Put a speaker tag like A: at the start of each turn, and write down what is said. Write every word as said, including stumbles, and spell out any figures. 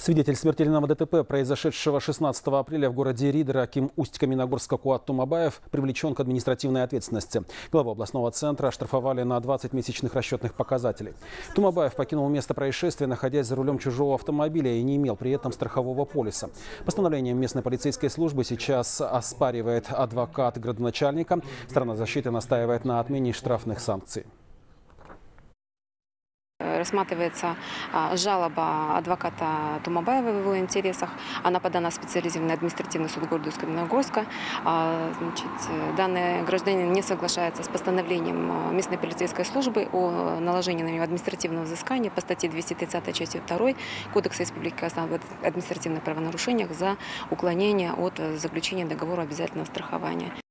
A: Свидетель смертельного ДТП, произошедшего шестнадцатого апреля в городе Ридер Аким Усть-Каменогорска Куат Тумабаев, привлечен к административной ответственности. Главу областного центра оштрафовали на двадцать месячных расчетных показателей. Тумабаев покинул место происшествия, находясь за рулем чужого автомобиля, и не имел при этом страхового полиса. Постановлением местной полицейской службы сейчас оспаривает адвокат градоначальника. Сторона защиты настаивает на отмене штрафных санкций.
B: Рассматривается жалоба адвоката Тумабаева в его интересах. Она подана в специализированный административный суд города Усть-Каменогорска. Значит, данный гражданин не соглашается с постановлением местной полицейской службы о наложении на него административного взыскания по статье двести тридцать части второй Кодекса Республики Казахстан об административных правонарушениях за уклонение от заключения договора обязательного страхования.